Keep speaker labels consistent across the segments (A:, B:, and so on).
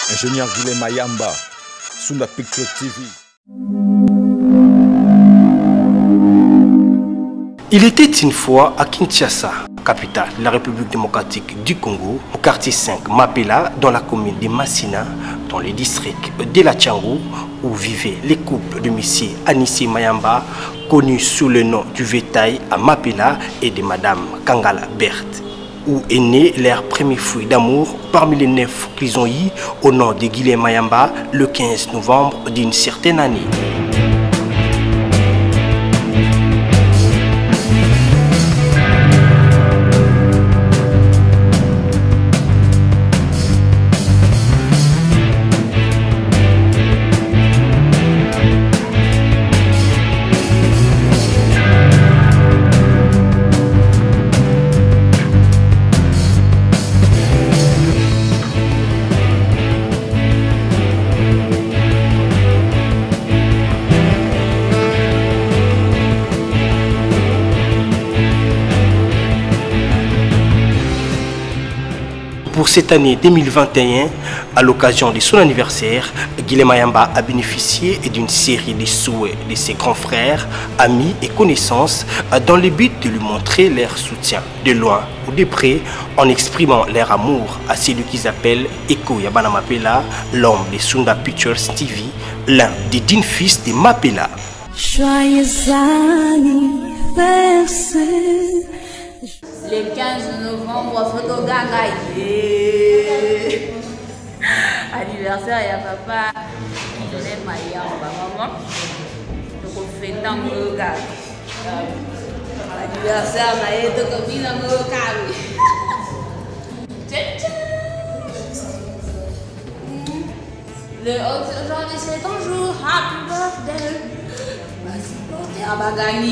A: Ingénieur Guilhem Mayamba, Sunda Picture TV.
B: Il était une fois à Kinshasa, capitale de la République démocratique du Congo, au quartier 5 Mapela, dans la commune de Massina, dans le district de la Tchangou, où vivaient les couples de M. Anissé Mayamba, connu sous le nom du Vétail à Mapela, et de Madame Kangala Berthe, où est né leur premier fruit d'amour parmi les 9 qu'ils ont eu au nom de Guilhem Mayamba le 15 novembre d'une certaine année. Pour cette année 2021, à l'occasion de son anniversaire, Guilhem Mayamba a bénéficié d'une série de souhaits de ses grands frères, amis et connaissances dans le but de lui montrer leur soutien de loin ou de près en exprimant leur amour à celui qu'ils appellent Eko Yabana Mapela, l'homme de Sunda Pictures TV, l'un des 10 fils de Mapela.
C: Joyeux anniversaire.
D: Le 15 novembre, photo gaga. Anniversaire, il y a papa. Guilhem Mayamba, maman. Donc on fait tant de gaga. Anniversaire, il y a des copines dans le gaga. Aujourd'hui, c'est ton jour. Happy birthday. Vas-y, portez un bagani.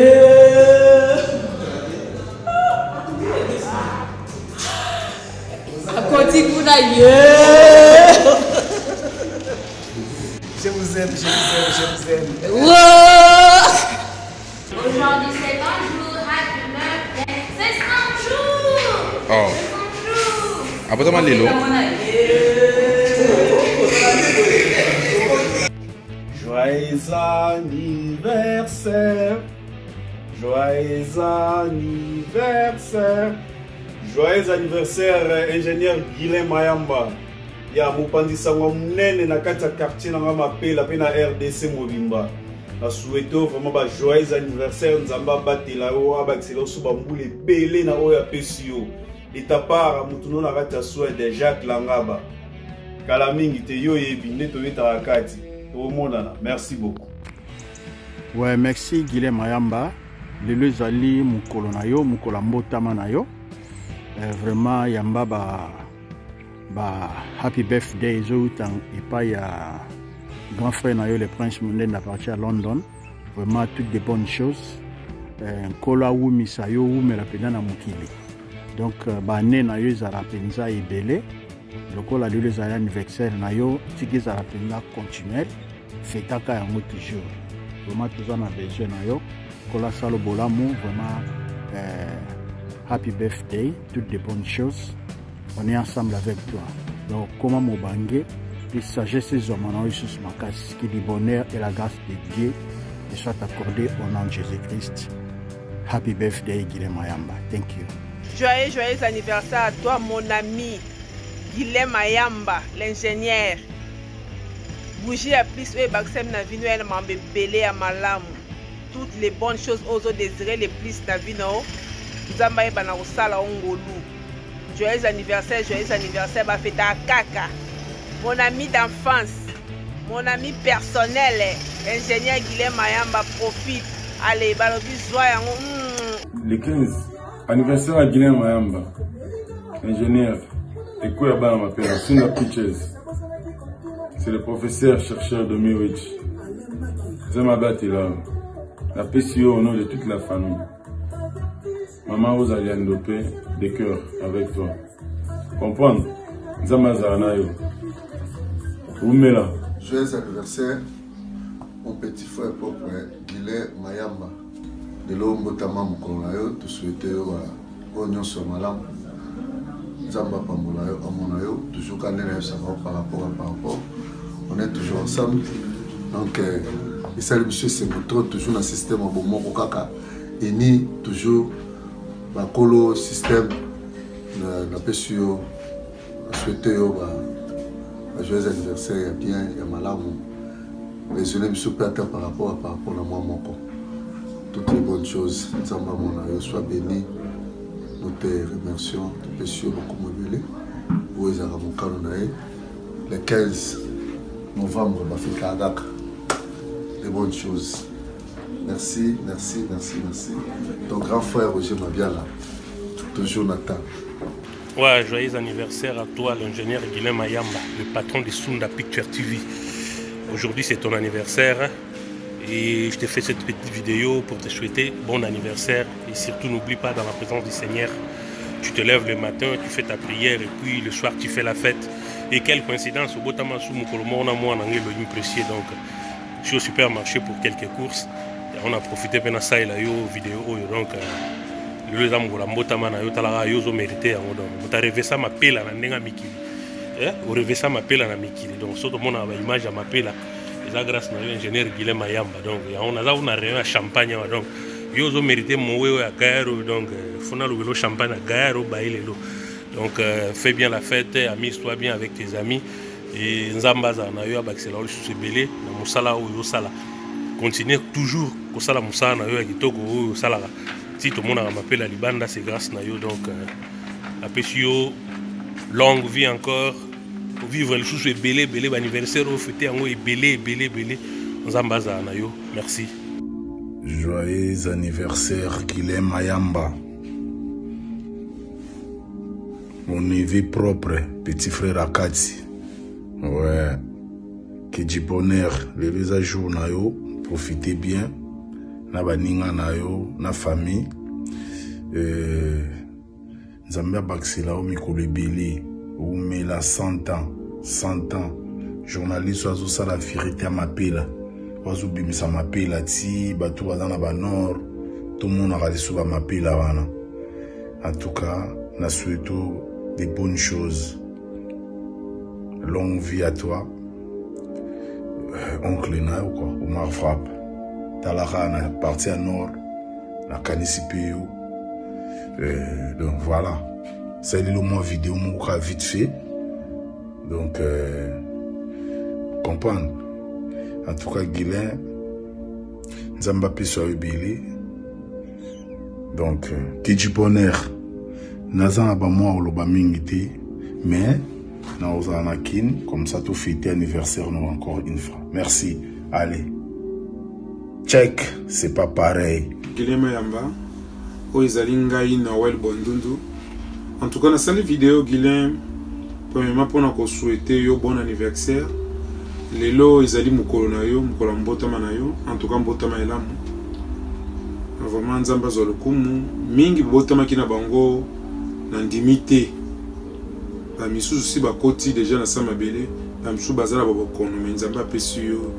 E: Je vous aime, je vous aime, je vous aime.
D: Aujourd'hui c'est ton jour, happy birthday. C'est 100 jours.
A: Oh.
D: C'est 100 jours.
A: Apa teman Lilo?
E: Joyeux anniversaire. Joyeux anniversaire. Joyeux anniversaire, ingénieur Guilhem Mayamba. Ya mupandisa ngwa mnene na kati ya quartier na Mapela pe na RDC Mobimba. Na souhaito vraiment ba joyeux anniversaire nzamba batela o abakisela so ba mbule belé na oya pesio. Itapara mutuno na kati ya soin de Jacques Langaba. Kala mingi te yo yebi neto beta kati. To monana. Merci beaucoup.
F: Ouais, merci Guilhem Mayamba. Lelo ezali mukolo na yo, mukola mbotama na yo. Vraiment yamba ba happy birthday zoutan et pas ya grand frère na yo le prince Mondé à partir à London. Vraiment toutes des bonnes choses. Kola wumi sa yo wumi la pena na mukili. Donc ba né na yo za penza ebele. Lokola lelo za anniversaire na yo tiki za penza continuel. Fetaka yango toujours. Vraiment tout en a besoin na yo. Kola salo bolamu vraiment happy birthday, toutes de bonnes choses. On est ensemble avec toi. Donc, comment Mobangé, les sagesses et hommes en Jésus Makas, que le bonheur et la grâce de Dieu te soient accordés au nom de Jésus-Christ. Happy birthday, Guilhem Mayamba. Thank you.
G: Joyeux anniversaire à toi, mon ami Guilhem Mayamba, l'ingénieur. Bougie à plus, et Baxem Navino, elle m'a belé à Malam. Toutes les bonnes choses aux autres désirées, les plus Navino. Zamba bana osala ongolu. Joyeux anniversaire, ba feta kaka. Mon ami d'enfance, mon ami personnel, ingénieur Guilhem Mayamba, profite. Allez, balobi joie.
H: Le 15, anniversaire à Guilhem Mayamba, ingénieur, Eko Yabana Mapela, Sunda Pictures. C'est le professeur chercheur de Miwich. Zemabati là, la PCO au nom de toute la famille. Maman, vous allez envelopper des cœurs avec toi. Comprendre? Zamazanayo. Oumela.
I: Joyeux anniversaire, mon petit frère propre, Guilhem Mayamba. De l'homme Botama Moukonayo, te souhaiter au Nyon sur Malam. Zamba Pambolayo, Amonayo, toujours quand par rapport. On est toujours ensemble. Donc, et ça, le monsieur se montre toujours dans le système au moment où Kaka est ni toujours dans le système de la PSU, souhaiter un joyeux anniversaire, bien, il y a malamu. Mais je n'aime pas par rapport à moi, toutes les bonnes choses. Zamba Monayo, sois béni. Nous te remercions, te PSU, beaucoup mobilisés. Où est le 15 novembre, on va faire Dakar. Des bonnes choses. Merci. Ton grand frère Roger Mabiala, toujours Nathan.
C: Ouais, joyeux anniversaire à toi, l'ingénieur Guilhem Mayamba, le patron de Sunda Picture TV. Aujourd'hui, c'est ton anniversaire et je te fais cette petite vidéo pour te souhaiter bon anniversaire. Et surtout, n'oublie pas, dans la présence du Seigneur, tu te lèves le matin, tu fais ta prière et puis le soir, tu fais la fête. Et quelle coïncidence, au Botama sous Mukolomo, on a moins un précieux. Donc, je suis au supermarché pour quelques courses. Et on a profité de ça et la vidéo. Donc, le gens la Botama na yo talaga yo zo mérité en donc. On t'a rêvé ça m'appelle à n'enga mikili. On rêvé ça m'appelle à mikili. Donc, surtout mon image à m'appelle là. Et grâce à l'ingénieur Guilhem Mayamba. Donc, on a réuni à champagne donc. Yo zo mérité mon wé à Gaïro donc. Faut na le champagne à Gaïro baïlelo. Donc, fais bien la fête, amuse-toi bien avec tes amis. Et Nzambaza na yo abakisela olu sous belé na musala oyo sala. Continue toujours ko sala musala na yo ya kitoko oyo sala. Si tout le monde m'appelle à Libanda, c'est grâce à yo. Donc, la PSU, longue vie encore. Pour vivre le sous belé anniversaire au fêter en haut belé. Nzambaza na yo. Merci.
A: Joyeux anniversaire Guilhem Mayamba. Mon neveu propre, petit frère Akati. Ouais. Que du bonheur, les ajours na yo, profitez bien. Na baninga na yo, na famille. Zambia Baxila o mikolo ebele, o mela 100 ans. Journaliste oiseau ça la vérité à m'appelle. Oiseau bimisa m'appelle ti, bato bazana ba nord. Tout le monde a reçu ba m'appelle wana. En tout cas, na souhaite des bonnes choses. Longue vie à toi. Oncle na ou quoi, Omar Frappe. Talara na partie à nord, la Canisipéo. Donc voilà. C'est le moment vidéo mon vite fait. Donc comprendre. En tout cas Guilhem Nzamba Peso Ebele. Donc que du bonheur. Nazan ba moi ou loba mingité mais na ozanakin comme ça tout fêter anniversaire nous encore une fois. Merci. Allez. Check, c'est pas pareil.
J: Guilhem Mayamba, Oizalinga Noël Bondundu. En tout cas, dans cette vidéo, Guilhem, premièrement, pour nous souhaiter un bon anniversaire. Les lots, ils allaient Mukolonayo, Mukolambotama-nayo, en tout cas, Mbotama-elamu. Vraiment, Nzamba Zolukumu, Mingi Botama Kina Bango, Nandimité. La mission aussi, Bakoti, déjà, dans Samabele, la mission Bazala Babokono, mais Nzamba Pesio.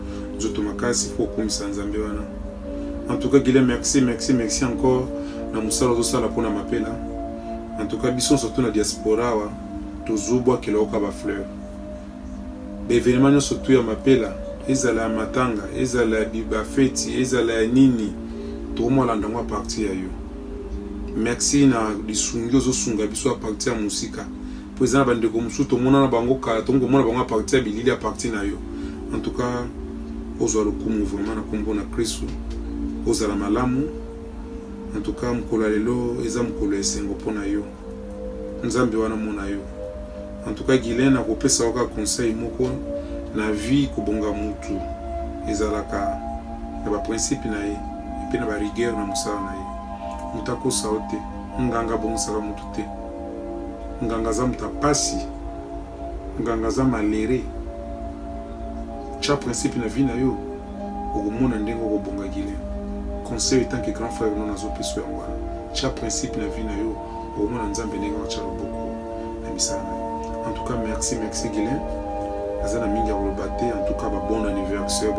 J: En tout cas, Guilhem, merci encore. Na musala zosala pona mapela. En tout cas, biso surtout na diaspora wa tozubwa kiloka ba fleur. Be événement surtout ya mapela, ezala matanga, ezala biba feti, ezala nini. Tout le monde a ndangwa parti ya yo. Merci na lisungi ozosunga biso a parti ya musika. Président bandeko musu to mona na bango kala, to mona bango parti ya bilili a parti na yo. En tout cas, ozwa lokumu vraiment na kombo na Kristo ozala malamu. En tout cas mukolo lelo eza mukolo esengo pona yo nzambe wana mona yo. En tout cas Guilhem akopesa oka conseil moko na vie kobonga mutu ezalaka na ba principe na ye epe na ba rigueur na musala na ye. Mutako saote nganga bongisa mutu te. Nganga za mutapasi. Nganga za malere. Cha principe na vie na yo okomona ndengo kobonga Guilhem. Conseil étant que grand frère non azo peso yango. Cha principe na vie na yo okomona nzambe ndengo cha loboko na misala. En tout cas merci Guilhem. Azana mingi ya kolobate en tout cas bon anniversaire,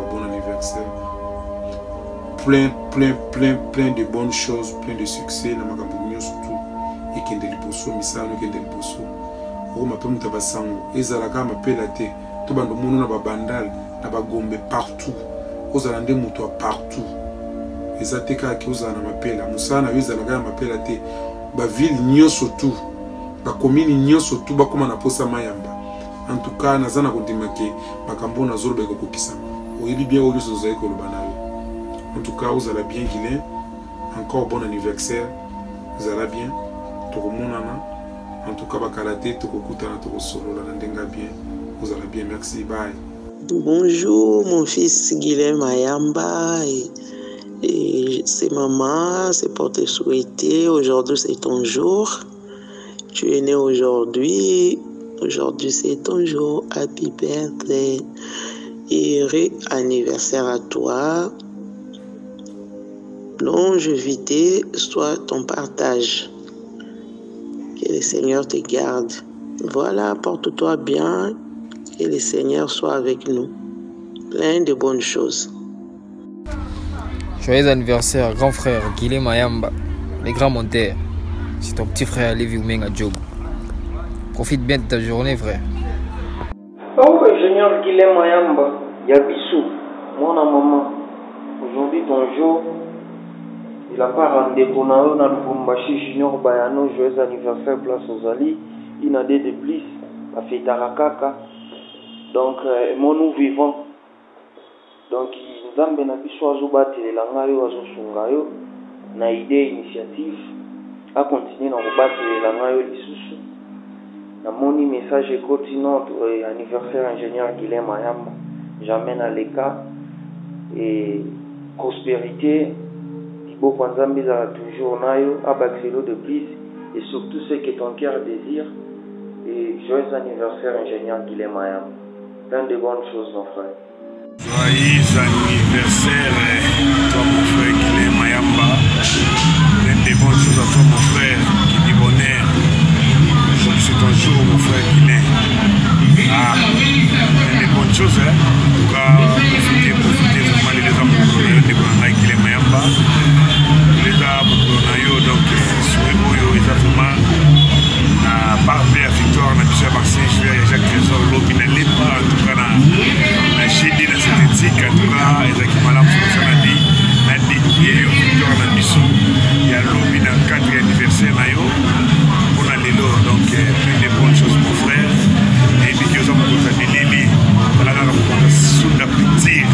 J: plein de bonnes choses, plein de succès na makambo surtout ekende liboso misala ekende liboso okoma mpe moto basango ezalaka mapela te to bando mono na babandale na bagombe partout ozala nde moto ya partout eza te kaka ozala na mapela mosala na yo ezalaka ya mapela te bavile nyonso tu bakomini nyonso tu bakoma na posa mayamba en tout cas naza na kondima ke makambo nazoloba ekokokisama oyebi bien oyo nyonso ozali koloba na yo en tout cas ozala bien Guilain encore bon anniversaire ozala bien tokomonana en tout cas bakala te tokokutana tokosolola na ndenga bien ozala bien merci bye.
K: Bonjour mon fils Guilain Mayamba et c'est maman, c'est pour te souhaiter, aujourd'hui c'est ton jour, tu es né aujourd'hui c'est ton jour, happy birthday et heureux anniversaire à toi, longévité soit ton partage, que le Seigneur te garde, voilà, porte-toi bien, que le Seigneur soit avec nous, plein de bonnes choses.
L: Joyeux anniversaire, grand frère Guilain Mayamba, les grands monteurs. C'est ton petit frère Lévi Oumenga Djogo. Profite bien de ta journée, frère.
M: Oh, ingénieur Guilain Mayamba, Yabissou, mon maman. Aujourd'hui, ton jour, il a pas rendez-vous dans le Bumbashi Junior Bayano. Joyeux anniversaire, place aux Ali. Inadé de Bliss, la fête Tarakaka. Donc, mon nous vivant. Donc, Nzambe na biso azobatelela ngayo azosunga yo na idée initiative a continuer na kobatelela ngayo lisusu na moni message ekoti notre anniversaire ingénieur Guilain Mayamba jamais na leka et prospérité iboko Nzambe ezala toujours nayo abaxelo de plus et surtout ce que ton cœur désire et joyeux anniversaire ingénieur Guilain Mayamba, plein de bonnes choses mon frère.
A: Joyeux anniversaire, toi mon frère Guilain Mayamba. Plein de bonnes choses à toi mon frère, qui dit bonheur. Aujourd'hui c'est ton jour mon frère Guilain. Ah, plein de bonnes choses hein. En tout cas, profitez vraiment les amoureux de Guilain Mayamba. Les amoureux donc souhait Oyo exactement. Par la victoire, on a pu faire Marseille, je vais Jacques Trésor, l'Obi n'a pas, en tout cas, la GD, la synthétique, en tout cas, les acquis malades, ça m'a dit, la victoire, on a mission, il y a l'Obi dans le 4e anniversaire, on a les lots, donc, plein de bonnes choses, mon frère, et puis, nous avons posé des lili, on a posé sous la petite,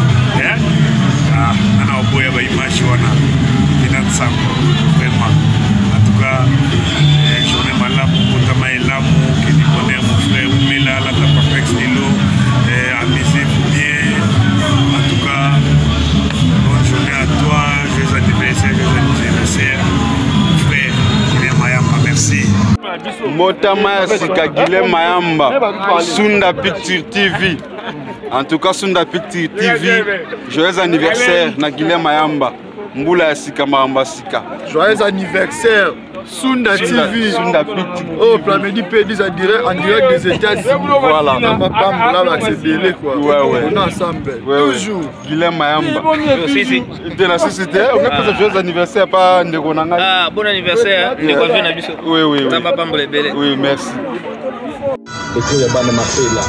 A: ah, on a envoyé la image, on a, et dans ça, vraiment, en tout cas, journée malade, notamment l'amour, qui dit bonheur, mon frère, Oumela, la Tapapex, Lilo, amusez-vous bien. En tout cas, bonne journée à toi, joyeux anniversaire, mon frère, Guilain Mayamba, merci.
N: Motama Sika Guilain Mayamba, Sunda Picture TV. En tout cas, Sunda Picture TV, joyeux anniversaire, na Guilain Mayamba. Mboula Sika Mayamba Sika.
F: Joyeux anniversaire. Sunda TV,
N: Sunda Picture.
F: Oh, Plamedi Pédis en direct des États-Unis.
N: Voilà.
F: Dans ma femme, là, c'est belé quoi.
N: Ouais.
F: On est ensemble.
N: Ouais,
F: toujours.
N: Guilain Mayamba. De la société, on a fait joyeux anniversaire, pas Ndegonanga.
L: Ah, bon anniversaire, Ndegwavie na biso.
N: Oui.
L: Tamba pambole belé.
N: Oui, merci.
O: Et ya bana mapela.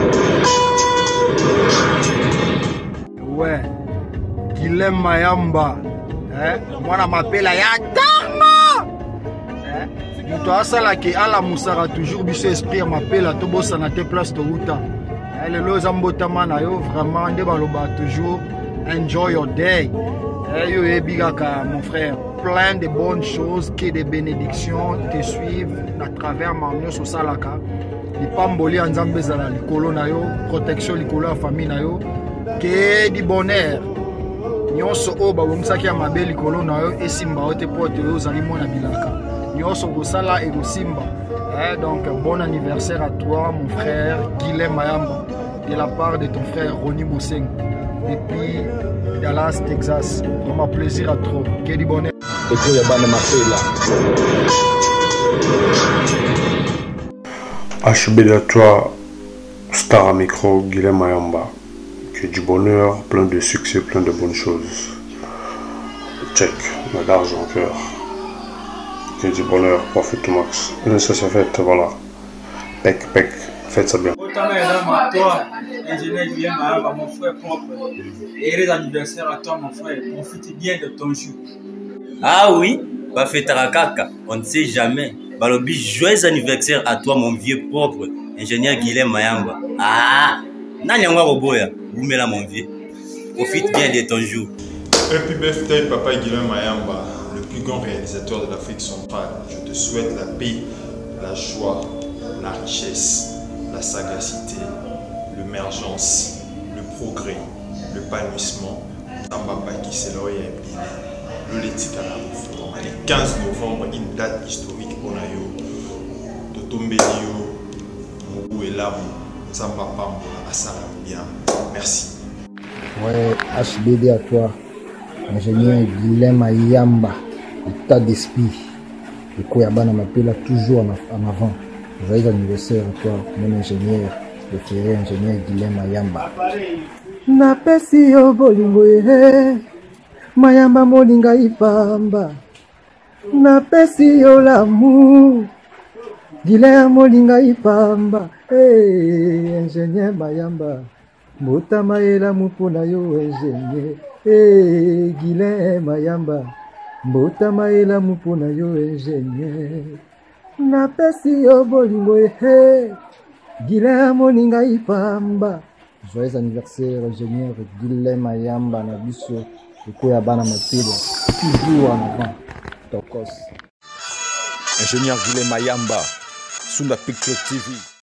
F: Ouais. Guilain Mayamba. Mwana mapela ya tama. Muto asala ke ala musara toujours biso esprit mapela to bosana te place to uta. Le loza mbotama na yo vraiment nde baloba toujours enjoy your day. Yo ebigaka mon frère, plein de bonnes choses, que des bénédictions te suivent à travers mamio so salaka. Li pamboli nzambe zala likolo na yo, protection likolo ya famille na yo, que du bonheur. Nyonso o ba bomsaki ya mabe likolo na yo esimba ote pote yo zali mona bilaka. Nyonso kosala e kosimba. Donc bon anniversaire à toi mon frère Guilain Mayamba de la part de ton frère Ronnie Mousseng depuis Dallas, Texas. Vraiment plaisir à trop. Que du bonheur.
O: Et ya bana mapela.
C: HB à toi, star à micro, Guilain Mayamba. Que du bonheur, plein de succès, plein de bonnes choses. Check, on a l'argent en cœur.
P: que du bonheur, profite au max. Ça se fait, voilà. Pec, faites ça bien.
Q: Toi, ingénieur Guillaume Mayamba, mon frère propre. Et heureux anniversaire à toi, mon frère. Profite bien de ton jour.
R: Ah oui, pas fait tarakaka, on ne sait jamais. Balobi, joyeux anniversaire à toi, mon vieux propre, ingénieur Guillaume Mayamba. Ah, Nanyangwa Roboya, vous mettez là, mon vieux. Profite bien de ton jour.
S: Happy birthday, papa Guillaume Mayamba, le plus grand réalisateur de l'Afrique centrale. Je te souhaite la paix, la joie, la richesse, la sagacité, l'émergence, le progrès, l'épanouissement. Le 15 novembre, une date historique pour Nayo. Totombelio, Mougou et Lamou, Zamba Pambola, Assalam bien. Merci.
T: Ouais, HBD à toi, ingénieur Guillaume Mayamba, état d'esprit. Le Koyabana m'appelle toujours en avant. Joyeux anniversaire à toi, mon ingénieur, préféré ingénieur Guillaume Mayamba. Napesi yo bolingo Mayamba molinga ipamba. Napesi yo l'amour. Guillaume molinga ipamba. Hey, ingénieur Mayamba. Motama elamu pona yo ingénieur. Hey, Guillaume Mayamba. Motama elamu pona yo ingénieur. Napesi yo bolingo Guillaume molinga ipamba. Joyeux anniversaire, ingénieur Guillaume Mayamba na biso. Koyabana Mapela, toujours en avant. Tokos.
O: Ingénieur Guillaume Mayamba, Sunda Picture TV.